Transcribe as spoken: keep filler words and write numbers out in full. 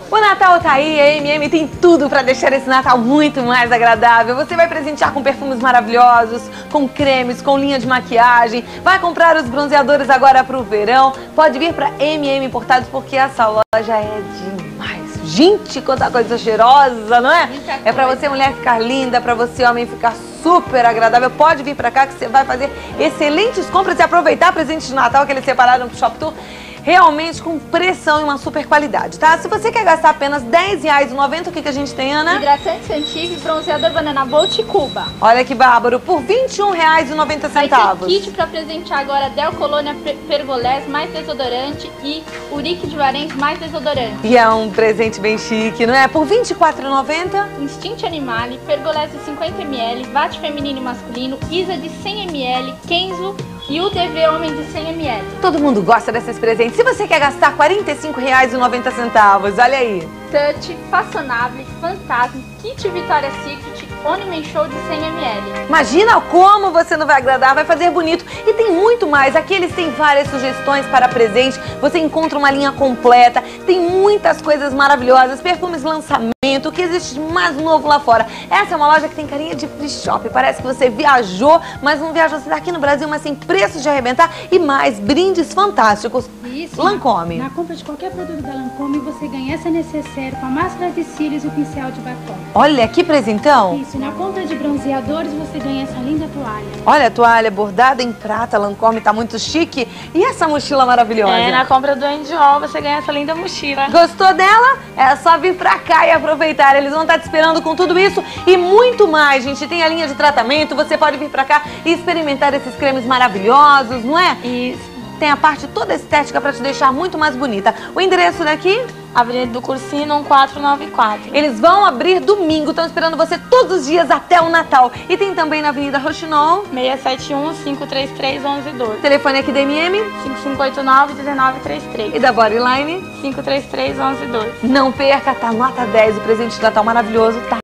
O Natal tá aí, a M M tem tudo para deixar esse Natal muito mais agradável. Você vai presentear com perfumes maravilhosos, com cremes, com linha de maquiagem. Vai comprar os bronzeadores agora pro verão. Pode vir para M M Importados porque essa loja é demais. Gente, quanta coisa cheirosa, não é? É para você, mulher, ficar linda, para você, homem, ficar super agradável. Pode vir para cá que você vai fazer excelentes compras e aproveitar presentes de Natal que eles separaram pro Shop Tour. Realmente com pressão e uma super qualidade, tá? Se você quer gastar apenas dez reais e noventa centavos, o que, que a gente tem, Ana? Hidratante antigo e bronzeador Banana Bolt e Cuba. Olha que bárbaro, por vinte e um reais e noventa centavos. Vai ter kit pra presentear agora Del Colônia Pergolés mais desodorante e Urique de Varens mais desodorante. E é um presente bem chique, não é? Por vinte e quatro reais e noventa centavos. Instinct Animale, Pergolés de cinquenta mililitros, Vate feminino e masculino, Isa de cem mililitros, Kenzo e o D V Homem de cem mililitros. Todo mundo gosta desses presentes. Se você quer gastar quarenta e cinco reais e noventa centavos, olha aí. Touch, Façonable, Fantasma, Kit Victoria's Secret, Onimen Show de cem mililitros. Imagina como você não vai agradar, vai fazer bonito. E tem muito mais. Aqui eles têm várias sugestões para presente. Você encontra uma linha completa. Tem muitas coisas maravilhosas. Perfumes lançamento, o que existe de mais novo lá fora. Essa é uma loja que tem carinha de free shop. Parece que você viajou, mas não viajou. Você está aqui no Brasil, mas sem preço de arrebentar. E mais, brindes fantásticos. Isso, Lancôme. Na, na compra de qualquer produto da Lancôme, você ganha essa necessaire com a máscara de cílios e o pincel de batom. Olha que presentão. Isso, na compra de bronzeadores, você ganha essa linda toalha. Olha a toalha bordada em prata, Lancôme, tá muito chique. E essa mochila maravilhosa? É, na compra do Andy Hall você ganha essa linda mochila. Gostou dela? É só vir pra cá e aproveitar. Eles vão estar te esperando com tudo isso e muito mais, gente. Tem a linha de tratamento, você pode vir pra cá e experimentar esses cremes maravilhosos, não é? Isso. Tem a parte toda estética pra te deixar muito mais bonita. O endereço daqui? Avenida do Cursino, quatrocentos e noventa e quatro. Eles vão abrir domingo, estão esperando você todos os dias até o Natal. E tem também na Avenida Roxinol, seis sete um, cinco três três, um um dois. telefone aqui da M M, cinco cinco oito nove, um nove três três. e da Bodyline. cinco três três, um um dois. Não perca, tá nota dez, o presente de Natal maravilhoso, tá